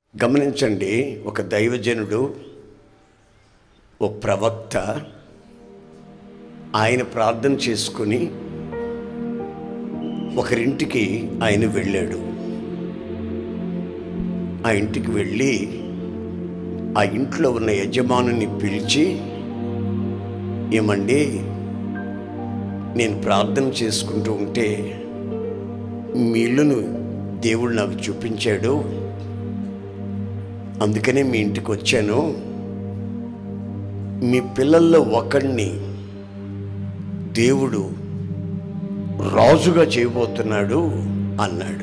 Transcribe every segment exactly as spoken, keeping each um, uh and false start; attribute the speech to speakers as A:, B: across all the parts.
A: గమనించండి, ఒక దైవజనుడు, ఓ ప్రవక్త ఆయన ప్రార్థన చేసుకుని ఒకరింటికి ఆయన వెళ్ళాడు. ఆ ఇంటికి వెళ్ళి ఆ ఇంట్లో ఉన్న యజమానుని పిలిచి, ఏమండి, నేను ప్రార్థన చేసుకుంటూ ఉంటే మీ ఇల్లును దేవుడు నాకు చూపించాడు, అందుకనే మీ ఇంటికి వచ్చాను. మీ పిల్లల్లో ఒకడిని దేవుడు రాజుగా చేయబోతున్నాడు అన్నాడు.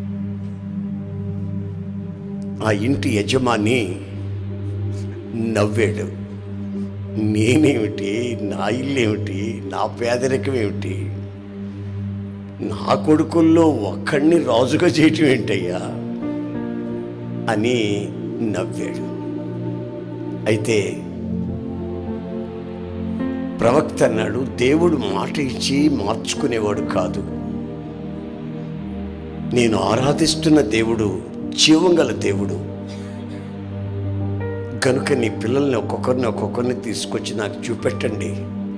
A: ఆ ఇంటి యజమాని నవ్వాడు. నేనేమిటి, నా ఇల్లేమిటి, నా పేదరికం ఏమిటి, నా కొడుకుల్లో ఒక్కడిని రాజుగా చేయటం ఏంటయ్యా అని నవ్వాడు. అయితే ప్రవక్త అన్నాడు, దేవుడు మాట ఇచ్చి మార్చుకునేవాడు కాదు. నేను ఆరాధిస్తున్న దేవుడు జీవంగల దేవుడు కనుక నీ పిల్లల్ని ఒక్కొక్కరిని ఒక్కొక్కరిని తీసుకొచ్చి నాకు చూపెట్టండి.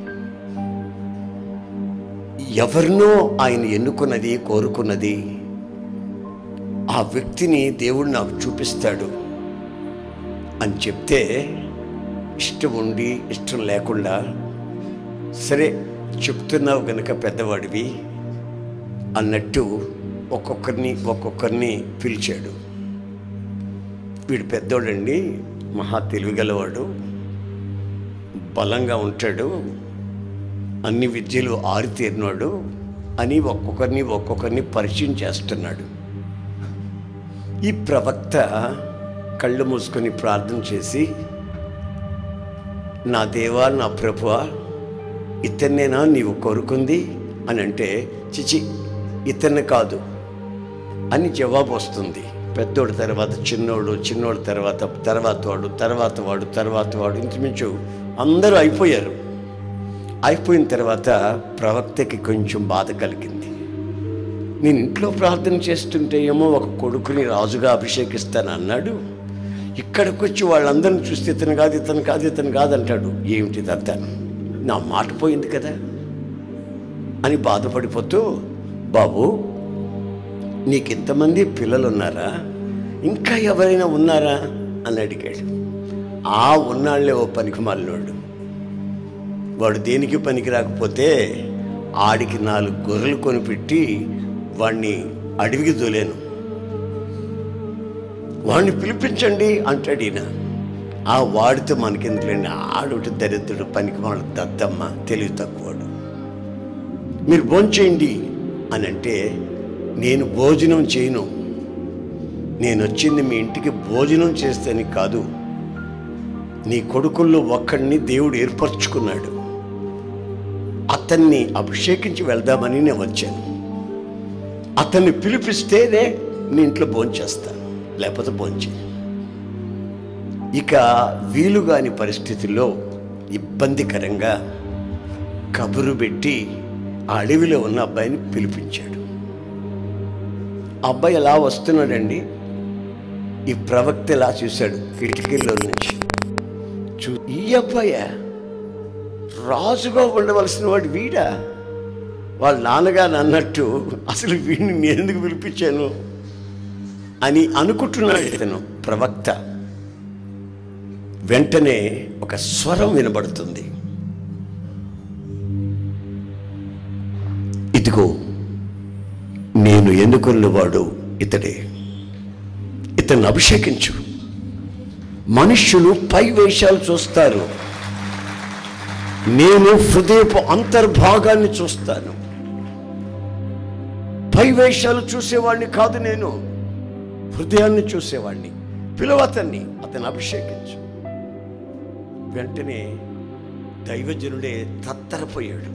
A: ఎవరినో ఆయన ఎన్నుకున్నది, కోరుకున్నది, ఆ వ్యక్తిని దేవుడు నాకు చూపిస్తాడు అని చెప్తే, ఇష్టం ఉండి ఇష్టం లేకుండా, సరే చెప్తున్నావు గనక పెద్దవాడివి అన్నట్టు ఒక్కొక్కరిని ఒక్కొక్కరిని పిలిచాడు. వీడు పెద్దోడండి, మహా తెలివిగలవాడు, బలంగా ఉంటాడు, అన్ని విద్యలు ఆరితేరినాడు అని ఒక్కొక్కరిని ఒక్కొక్కరిని పరిచయం చేస్తున్నాడు. ఈ ప్రవక్త కళ్ళు మూసుకొని ప్రార్థన చేసి, నా దేవా, నా ప్రభువా, ఇతన్నేనా నీవు కోరుకుంది అని అంటే, చిచి ఇతన్ని కాదు అని జవాబు వస్తుంది. పెద్దోడు తర్వాత చిన్నోడు, చిన్నోడు తర్వాత తర్వాత వాడు, తర్వాత వాడు, తర్వాత వాడు, ఇంచుమించు అందరూ అయిపోయారు. అయిపోయిన తర్వాత ప్రవక్తకి కొంచెం బాధ కలిగింది. నేను ఇంట్లో ప్రార్థన చేస్తుంటే ఏమో ఒక కొడుకుని రాజుగా అభిషేకిస్తాను అన్నాడు, ఇక్కడికి వచ్చి వాళ్ళందరిని చూస్తే ఇతను కాదు, ఇతను కాదు, ఇతను కాదు అంటాడు. ఏమిటిదంతా, నా మాట పోయింది కదా అని బాధపడిపోతూ, బాబు నీకు ఇంతమంది పిల్లలు ఉన్నారా, ఇంకా ఎవరైనా ఉన్నారా అని అడిగాడు. ఆ ఉన్నాళ్లే ఓ పనికి మాలినోడు, వాడు దేనికి పనికి రాకపోతే ఆడికి నాలుగు గొర్రెలు కొనిపెట్టి వాడిని అడవికి దొలేను, వాడిని పిలిపించండి అంటాడు ఈయన. ఆ వాడితో మనకెందుకులేండి, ఆడుటి దరిద్రుడు, పనికి మాడు, దద్దమ్మ, తెలివి తక్కువడు, మీరు భోంచేయండి అని అంటే, నేను భోజనం చేయను, నేను వచ్చింది మీ ఇంటికి భోజనం చేస్తేని కాదు, నీ కొడుకుల్లో ఒక్కడిని దేవుడు ఏర్పరచుకున్నాడు, అతన్ని అభిషేకించి వెళ్దామని నేను వచ్చాను. అతన్ని పిలిపిస్తేనే నీ ఇంట్లో భోంచేస్తాను, లేకపోతే భోంచే. ఇక వీలుగాని పరిస్థితుల్లో ఇబ్బందికరంగా కబురు పెట్టి ఆ అడవిలో ఉన్న అబ్బాయిని పిలిపించాడు. ఆ అబ్బాయి ఎలా వస్తున్నాడండి, ఈ ప్రవక్త ఎలా చూశాడు కిటికీలో నుంచి. చూ ఈ అబ్బాయా, రాజుగా ఉండవలసిన వాడు వీడా, వాళ్ళ నాన్నగారు అన్నట్టు అసలు వీడిని నేను ఎందుకు పిలిపించాను అని అనుకుంటున్నాడు ఇతను ప్రవక్త. వెంటనే ఒక స్వరం వినబడుతుంది, ఇదిగో నేను ఎన్నుకున్నవాడు ఇతడే, ఇతన్ని అభిషేకించు. మనుష్యులు పై వేషాలు చూస్తారు, నేను హృదయపు అంతర్భాగాన్ని చూస్తాను. పై వేషాలు చూసేవాడిని కాదు, నేను హృదయాన్ని చూసేవాడిని. పిలవతన్ని, అతన్ని అభిషేకించు. వెంటనే దైవజనుడే తత్తరపోయాడు.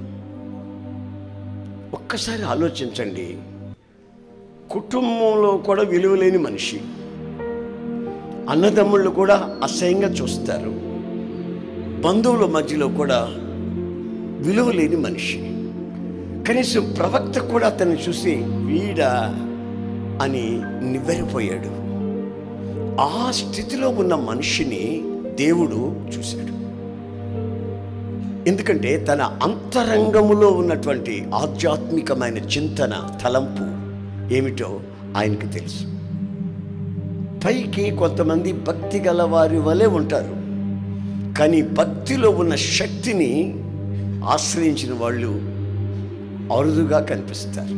A: ఒక్కసారి ఆలోచించండి, కుటుంబంలో కూడా విలువలేని మనిషి, అన్నదమ్ముళ్ళు కూడా అసహ్యంగా చూస్తారు, బంధువుల మధ్యలో కూడా విలువలేని మనిషి, కనీసం ప్రవక్త కూడా అతన్ని చూసి వీడా అని నివ్వెరపోయాడు. ఆ స్థితిలో ఉన్న మనిషిని దేవుడు చూశాడు. ఎందుకంటే తన అంతరంగములో ఉన్నటువంటి ఆధ్యాత్మికమైన చింతన, తలంపు ఏమిటో ఆయనకు తెలుసు. పైకి కొంతమంది భక్తి గల వారి వలె ఉంటారు, కానీ భక్తిలో ఉన్న శక్తిని ఆశ్రయించిన వాళ్ళు అరుదుగా కనిపిస్తారు.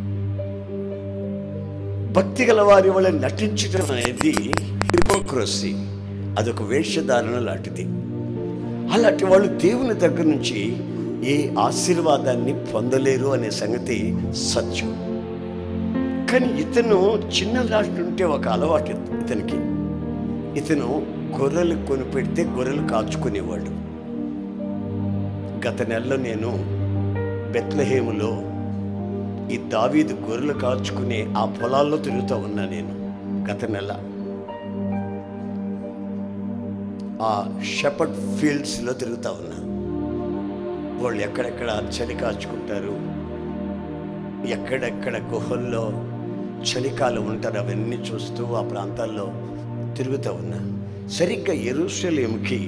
A: భక్తి గల వారి వల్ల నటించడం అనేది హిపోక్రసీ, అదొక వేషధారణ లాంటిది. అలాంటి వాళ్ళు దేవుని దగ్గర నుంచి ఏ ఆశీర్వాదాన్ని పొందలేరు అనే సంగతి సత్యం. కానీ ఇతను చిన్ననాటి నుంటే ఒక అలవాటు ఇతనికి. ఇతను గొర్రెలు కొనిపెడితే గొర్రెలు కాచుకునేవాడు. గత నెలలో నేను బెత్లెహేములో ఈ దావీదు గొర్రెలు కాచుకునే ఆ పొలాల్లో తిరుగుతూ ఉన్నా. నేను గత నెల ఆ షెపర్డ్ ఫీల్డ్స్లో తిరుగుతూ ఉన్నా. వాళ్ళు ఎక్కడెక్కడ చలి కాచుకుంటారు, ఎక్కడెక్కడ గుహల్లో చలికాలం ఉంటారు, అవన్నీ చూస్తూ ఆ ప్రాంతాల్లో తిరుగుతూ ఉన్నా. సరిగ్గా యెరూషలేముకి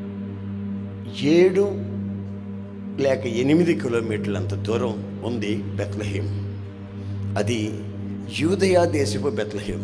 A: ఏడు లేక ఎనిమిది కిలోమీటర్లంత దూరం ఉంది బెత్లెహేం. అది యూదయా దేశపు బెత్లెహేం.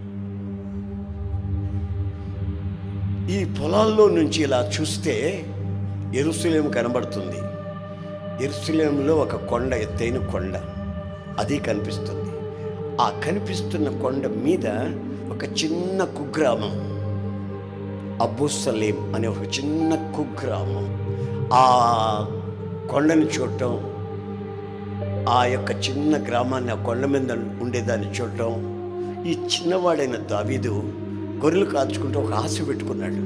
A: ఈ పొలాల్లో నుంచి ఇలా చూస్తే యెరూషలేము కనబడుతుంది. యెరూషలేములో ఒక కొండ, ఎత్తైన కొండ, అది కనిపిస్తుంది. ఆ కనిపిస్తున్న కొండ మీద ఒక చిన్న కుగ్రామం, అబూసలేం అనే ఒక చిన్న కుగ్రామం. ఆ కొండని చూడటం, ఆ యొక్క చిన్న గ్రామాన్ని, ఆ కొండ మీద ఉండేదాన్ని చూడటం, ఈ చిన్నవాడైన దావీదు గొర్రెలు కాచుకుంటూ ఒక ఆశ పెట్టుకున్నాడు.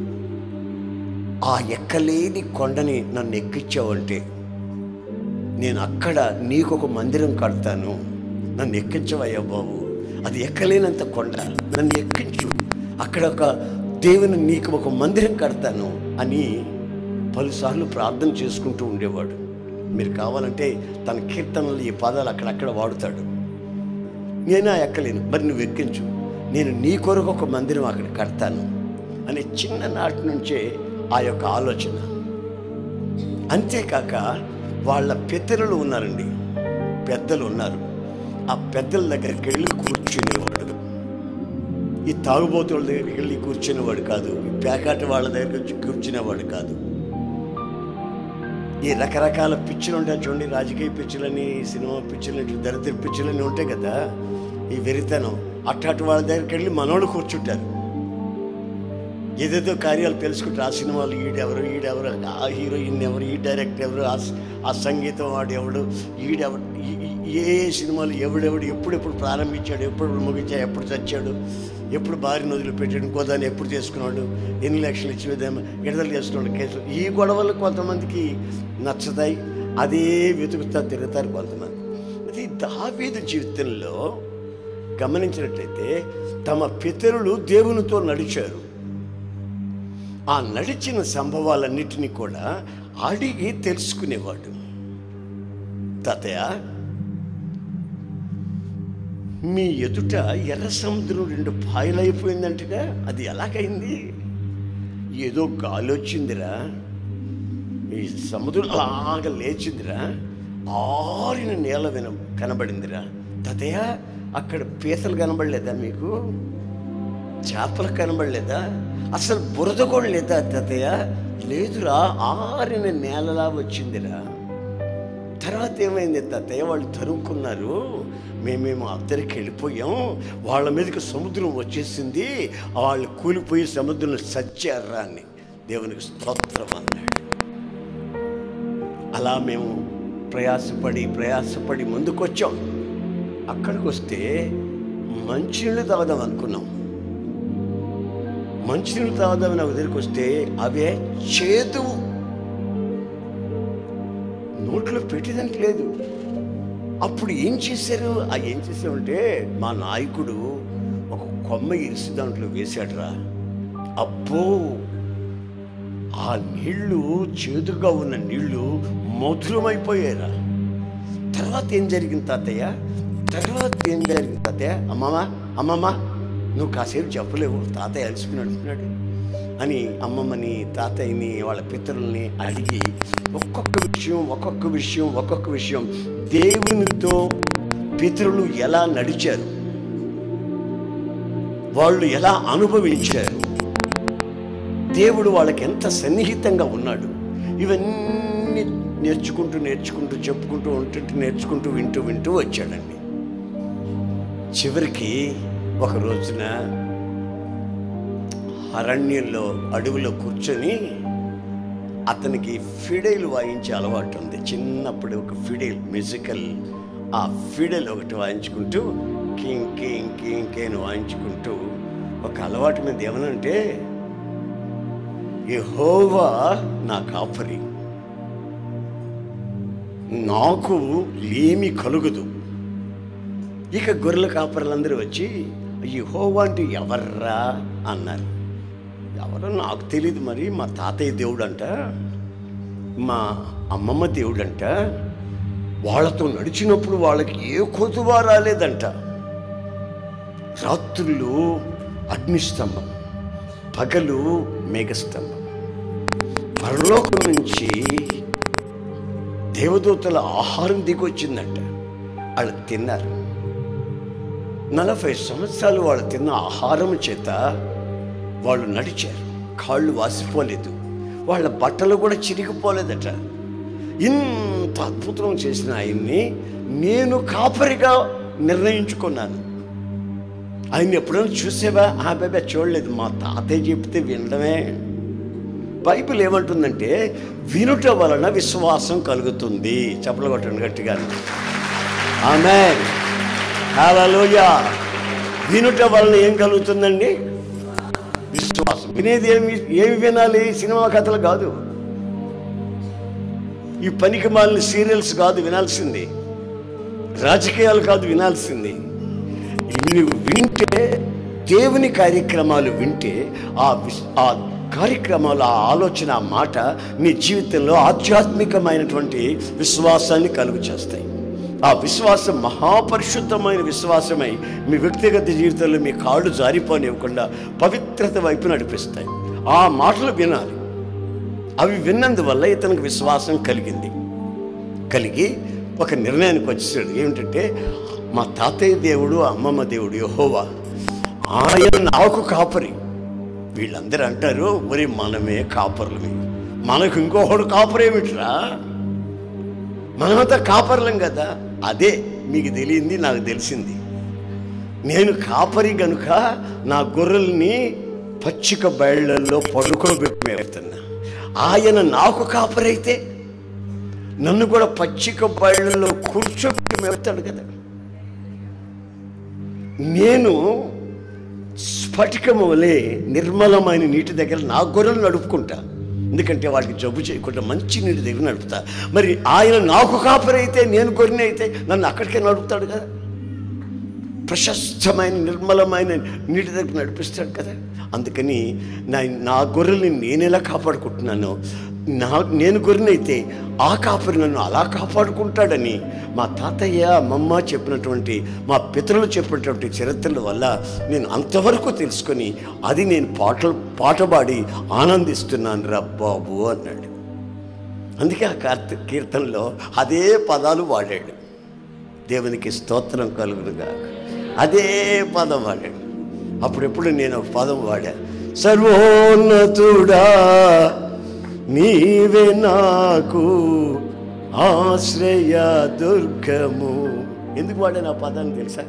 A: ఆ ఎక్కలేని కొండని నన్ను ఎక్కించావంటే నేను అక్కడ నీకు ఒక మందిరం కడతాను, నన్ను ఎక్కించవయ్యా బాబు. అది ఎక్కలేనంత కొండ, నన్ను ఎక్కించు, అక్కడ ఒక దేవుని నీకు ఒక మందిరం కడతాను అని పలుసార్లు ప్రార్థన చేసుకుంటూ ఉండేవాడు. మీరు కావాలంటే తన కీర్తనలు ఈ పదాలు అక్కడక్కడ వాడుతాడు. నేనా ఎక్కలేను, మరి నువ్వు ఎక్కించు, నేను నీ కొరకు ఒక మందిరం అక్కడ కడతాను అనే చిన్ననాటి నుంచే ఆ యొక్క ఆలోచన. అంతేకాక వాళ్ళ పితరులు ఉన్నారండి, పెద్దలు ఉన్నారు. ఆ పెద్దల దగ్గరికి వెళ్ళి కూర్చునేవాడు. ఈ తాగుబోతుల దగ్గరికి వెళ్ళి కూర్చునేవాడు కాదు, ఈ పేకాట వాళ్ళ దగ్గరికి వచ్చి కూర్చునేవాడు కాదు. ఈ రకరకాల పిచ్చులు ఉంటాయి చూడండి, రాజకీయ పిచ్చులని, సినిమా పిచ్చులని, దరిద్ర పిచ్చులని ఉంటాయి కదా, ఈ వెరితనం. అట్టాటి వాళ్ళ దగ్గరికి వెళ్ళి మనోళ్ళు కూర్చుంటారు. ఏదేదో కార్యాలు తెలుసుకుంటారు. ఆ సినిమాలు ఈడెవరు, ఈడెవరు, ఆ హీరోయిన్ ఎవరు, ఈ డైరెక్టర్ ఎవరు, ఆ సంగీతం వాడు ఎవడు, ఈడెవడు, ఏ సినిమాలు ఎవడెవడు ఎప్పుడెప్పుడు ప్రారంభించాడు, ఎప్పుడు ముగించాడు, ఎప్పుడు చచ్చాడు, ఎప్పుడు భార్య నదులు పెట్టాడు, ఇంకో దాన్ని ఎప్పుడు చేసుకున్నాడు, ఎన్ని లక్షలు ఇచ్చి విడుదల చేసుకున్నాడు కేసులు. ఈ గొడవలు కొంతమందికి నచ్చుతాయి, అదే వెతుకుతా తిరుగుతారు కొంతమంది. అది దావీదు జీవితంలో గమనించినట్లయితే తమ పితరులు దేవునితో నడిచారు. ఆ నడిచిన సంభవాలన్నిటినీ కూడా అడిగి తెలుసుకునేవాడు. తాతయ్య, మీ ఎదుట ఎర్ర సముద్రం రెండు పాయలైపోయిందంటగా, అది ఎలాగైంది? ఏదో గాలి వచ్చిందిరా, ఈ సముద్రం అలాగ లేచిందిరా, ఆరిన నేల విన కనబడిందిరా. తాతయ్య, అక్కడ పీతలు కనబడలేదా మీకు? చేపలు కనబడలేదా? అసలు బురద కూడా లేదా తాతయ్య? లేదురా, ఆరిన నేలలా వచ్చిందిరా. తర్వాత ఏమైంది తాతయ్య? వాళ్ళు తరుముకున్నారు, మేమేమో అద్దరికి వెళ్ళిపోయాం, వాళ్ళ మీదకి సముద్రం వచ్చేసింది, వాళ్ళు కూలిపోయి సముద్రంలో చచ్చారా అని. దేవునికి స్తోత్రం అన్నాడు. అలా మేము ప్రయాసపడి ప్రయాసపడి ముందుకొచ్చాం. అక్కడికి వస్తే మంచినీళ్ళు తాగుదాం అనుకున్నాం. మంచినీళ్ళు తాగుదామని ఒక దగ్గరికి వస్తే అవే చేదు, నోట్లో పెట్టేదానికి లేదు. అప్పుడు ఏం చేశారు? ఆ ఏం చేశామంటే మా నాయకుడు ఒక కొమ్మ ఇరిసి దాంట్లో వేశాడురా. అబ్బో, ఆ నీళ్లు, చేదుగా ఉన్న నీళ్లు మధురమైపోయారా. తర్వాత ఏం జరిగింది తాతయ్య? తర్వాత ఏం జరిగింది తాతయ్య? అమ్మమ్మ అమ్మమ్మ నువ్వు కాసేపు చెప్పలేవు, తాతయ్య అలసిపోయి అంటున్నాడు అని అమ్మమ్మని, తాతయ్యని, వాళ్ళ పితరుల్ని అడిగి ఒక్కొక్క విషయం ఒక్కొక్క విషయం ఒక్కొక్క విషయం దేవునితో పితరులు ఎలా నడిచారు, వాళ్ళు ఎలా అనుభవించారు, దేవుడు వాళ్ళకి ఎంత సన్నిహితంగా ఉన్నాడు, ఇవన్నీ నేర్చుకుంటూ నేర్చుకుంటూ చెప్పుకుంటూ ఉంటుంటే నేర్చుకుంటూ వింటూ వింటూ వచ్చాడండి. చివరికి ఒక రోజున అరణ్యంలో అడవిలో కూర్చొని అతనికి ఫిడైల్ వాయించే అలవాటు ఉంది. చిన్నప్పుడు ఒక ఫిడైల్ మ్యూజికల్, ఆ ఫిడైల్ ఒకటి వాయించుకుంటూ కింగ్ కింగ్ కింగ్ కేని వాయించుకుంటూ ఒక అలవాటు మీద ఏమనంటే, యెహోవా నా కాపరి, నాకు ఏమీ కలుగదు. ఇక గొర్రెల కాపరులందరూ వచ్చి యెహోవా అంటే ఎవర్రా అన్నారు. ఎవరో నాకు తెలియదు, మరి మా తాతయ్య దేవుడంట, మా అమ్మమ్మ దేవుడంట, వాళ్ళతో నడిచినప్పుడు వాళ్ళకి ఏ కొదువా రాలేదంట. రాత్రులు అగ్నిస్తంభం, పగలు మేఘస్తంభం, పరలోకం నుంచి దేవదూతల ఆహారం దిగొచ్చిందంట. వాళ్ళు తిన్నారు. నలభై సంవత్సరాలు వాళ్ళు తిన్న ఆహారం చేత వాళ్ళు నడిచారు. కాళ్ళు వాసిపోలేదు, వాళ్ళ బట్టలు కూడా చిరిగిపోలేదట. ఇంత అద్భుతం చేసిన ఆయన్ని నేను కాపరిగా నిర్ణయించుకున్నాను. ఆయన ఎప్పుడైనా చూసేవా? ఆ బాబా చూడలేదు, మా తాతయ్య చెప్తే వినడమే. బైబిల్ ఏమంటుందంటే, వినుట వలన విశ్వాసం కలుగుతుంది. చప్పలు కొట్టండి గట్టిగా. ఆమేన్, హల్లెలూయా. వినుట వలన ఏం కలుగుతుందండి? విశ్వాసం. వినేది ఏమి ఏమి వినాలి? సినిమా కథలు కాదు, ఈ పనికి మాలిన సీరియల్స్ కాదు వినాల్సింది, రాజకీయాలు కాదు వినాల్సింది. నువ్వు వింటే, దేవుని కార్యక్రమాలు వింటే, ఆ ఆ కార్యక్రమాలు, ఆ ఆలోచన, ఆ మాట నీ జీవితంలో ఆధ్యాత్మికమైనటువంటి విశ్వాసాన్ని కలుగు చేస్తాయి. ఆ విశ్వాసం మహాపరిశుద్ధమైన విశ్వాసమై మీ వ్యక్తిగత జీవితంలో మీ కాళ్ళు జారిపోనివ్వకుండా పవిత్రత వైపు నడిపిస్తాయి. ఆ మాటలు వినాలి. అవి విన్నందువల్ల ఇతనికి విశ్వాసం కలిగింది. కలిగి ఒక నిర్ణయానికి వచ్చేసాడు. ఏమిటంటే, మా తాతయ్య దేవుడు, అమ్మమ్మ దేవుడు యెహోవా, ఆయన నాకు కాపరి. వీళ్ళందరూ అంటారు, మరి మనమే కాపర్లమే, మనకు ఇంకొకడు కాపరేమిట్రా, మనమంతా కాపర్లం కదా. అదే మీకు తెలియంది, నాకు తెలిసింది. నేను కాపరి గనుక నా గొర్రెల్ని పచ్చిక బయళ్ళల్లో పడుకోబెట్టి మేపుతున్నా. ఆయన నాకు కాపరి అయితే నన్ను కూడా పచ్చిక బయళ్ళల్లో కూర్చోబెట్టి మేపుతాడు కదా. నేను స్ఫటికము వలె నిర్మలమైన నీటి దగ్గర నా గొర్రెలు నడుపుకుంటా, ఎందుకంటే వాటికి జబ్బు చేయకుండా మంచి నీటి దగ్గర నడుపుతా. మరి ఆయన నాకు కాపరి అయితే, నేను గొర్రెని అయితే నన్ను అక్కడికే నడుపుతాడు కదా. ప్రశస్తమైన నిర్మలమైన నీటి దగ్గర నడిపిస్తాడు కదా. అందుకని నా నా గొర్రెల్ని నేను ఎలా కాపాడుకుంటున్నానో, నా నేను గొర్రెనైతే ఆ కాపరి నన్ను అలా కాపాడుకుంటాడని మా తాతయ్య, అమ్మమ్మ చెప్పినటువంటి, మా పితరులు చెప్పినటువంటి చరిత్రల వల్ల నేను అంతవరకు తెలుసుకొని అది నేను పాటలు పాటపాడి ఆనందిస్తున్నాను రా బాబు అన్నాడు. అందుకే ఆ కార్త కీర్తనలో అదే పదాలు వాడాడు. దేవునికి స్తోత్రం కలుగునుగా, అదే పదం వాడాడు. అప్పుడెప్పుడు నేను ఒక పదం వాడా, సర్వోన్నతుడా నీవే నాకు ఆశ్రయ దుర్గము. ఎందుకు వాడాను ఆ పదాన్ని తెలుసా?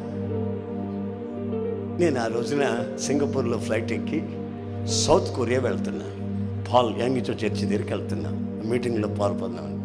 A: నేను ఆ రోజున సింగపూర్లో ఫ్లైట్ ఎక్కి సౌత్ కొరియా వెళ్తున్నా. పాల్ యాంగిచో చర్చి దగ్గరికి వెళ్తున్నా, మీటింగ్లో పాల్పొందామని.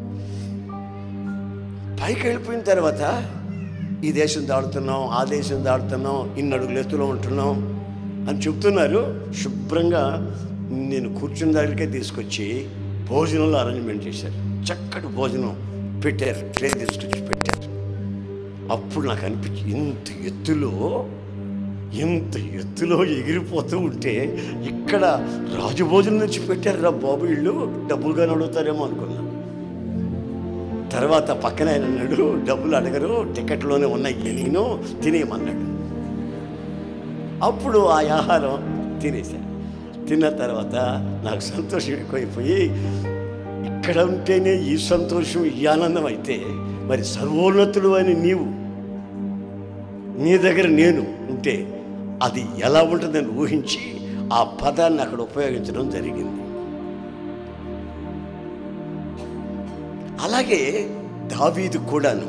A: పైకి వెళ్ళిపోయిన తర్వాత ఈ దేశం దాడుతున్నాం, ఆ దేశం దాడుతున్నాం, ఇన్ని అడుగులు ఎత్తులో ఉంటున్నాం అని చెప్తున్నారు. శుభ్రంగా నేను కూర్చున్న దగ్గరికే తీసుకొచ్చి భోజనంలో అరేంజ్మెంట్ చేశారు. చక్కటి భోజనం పెట్టారు, ట్రే తీసుకొచ్చి పెట్టారు. అప్పుడు నాకు అనిపించి, ఇంత ఎత్తులో ఇంత ఎత్తులో ఎగిరిపోతూ ఉంటే ఇక్కడ రాజభోజనం నుంచి పెట్టారు రా బాబు, వీళ్ళు డబ్బులుగానే అడుగుతారేమో అనుకున్నా. తర్వాత పక్కన ఆయన అన్నాడు, డబ్బులు అడగరు, టికెట్లోనే ఉన్నాయి, నేను తినేయమన్నాడు. అప్పుడు ఆ ఆహారం తినేసా. తిన్న తర్వాత నాకు సంతోషం ఎక్కువైపోయి, ఇక్కడ ఉంటేనే ఈ సంతోషం ఈ ఆనందం అయితే మరి సర్వోన్నతుడు అని నీవు, నీ దగ్గర నేను ఉంటే అది ఎలా ఉంటుందని ఊహించి ఆ పదాన్ని అక్కడ ఉపయోగించడం జరిగింది. అలాగే దావీదు కూడాను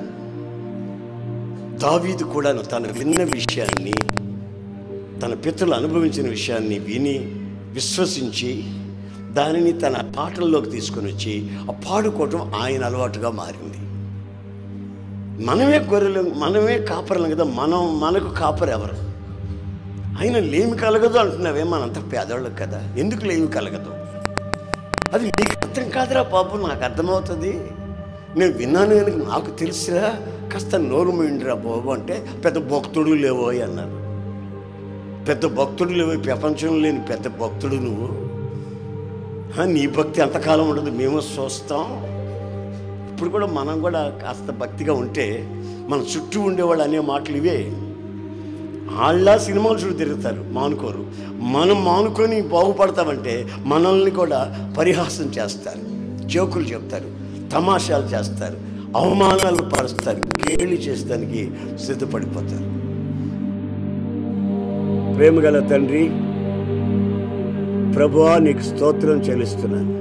A: దావీదు కూడాను తను విన్న విషయాన్ని, తన పితరులు అనుభవించిన విషయాన్ని విని విశ్వసించి దానిని తన పాటల్లోకి తీసుకొని వచ్చి ఆ పాడుకోవటం ఆయన అలవాటుగా మారింది. మనమే గొర్రెలు, మనమే కాపరులం కదా, మనం మనకు కాపరు ఎవరు? ఆయన లేమి కలగదు అంటున్నావే, మనంత పేదవాళ్ళకి కదా, ఎందుకు లేమి కలగదు? అది నీకు అర్థం కాదురా బాబు, నాకు అర్థమవుతుంది, నేను విన్నాను కనుక నాకు తెలుసురా, కాస్త నోరు మూయండిరా బాబు అంటే పెద్ద భక్తుడు లేవో అన్నారు. పెద్ద భక్తుడు లేవో, ప్రపంచంలో లేని పెద్ద భక్తుడు నువ్వు. నీ భక్తి ఎంతకాలం ఉండదు, మేము చూస్తాం. ఇప్పుడు కూడా మనం కూడా కాస్త భక్తిగా ఉంటే మన చుట్టూ ఉండేవాళ్ళు అనే మాటలు ఇవే. వాళ్ళ సినిమాలు చుట్టూ తిరుగుతారు, మానుకోరు. మనం మానుకొని బాగుపడతామంటే మనల్ని కూడా పరిహాసం చేస్తారు, జోకులు చెప్తారు, తమాషాలు చేస్తారు, అవమానాలు పరుస్తారు, కేళి చేసేదానికి సిద్ధపడిపోతారు. ప్రేమగల తండ్రి, ప్రభువా నీకు స్తోత్రం చెల్లిస్తున్నాను.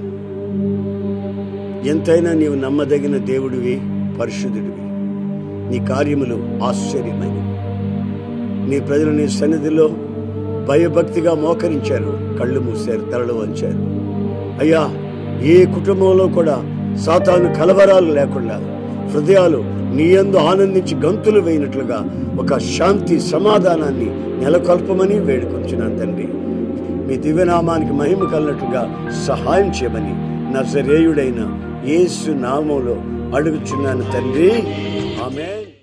A: ఎంతైనా నీవు నమ్మదగిన దేవుడివి, పరిశుద్ధుడివి. నీ కార్యములు ఆశ్చర్యమైనవి. నీ ప్రజలు నీ సన్నిధిలో భయభక్తిగా మోకరించారు, కళ్ళు మూసారు, తలలు వంచారు. అయ్యా, ఏ కుటుంబంలో కూడా సాతాను కలవరాలు లేకుండా హృదయాలు నీ యందు ఆనందించి గంతులు వేయినట్లుగా ఒక శాంతి సమాధానాన్ని నెలకొల్పమని వేడుకొంచున్నాను తండ్రి. మీ దివ్యనామానికి మహిమ కలిగినట్లుగా సహాయం చేయమని నజరేయుడైన యేసు నామములో అడుగుచున్నాను తండ్రి. ఆమేన్.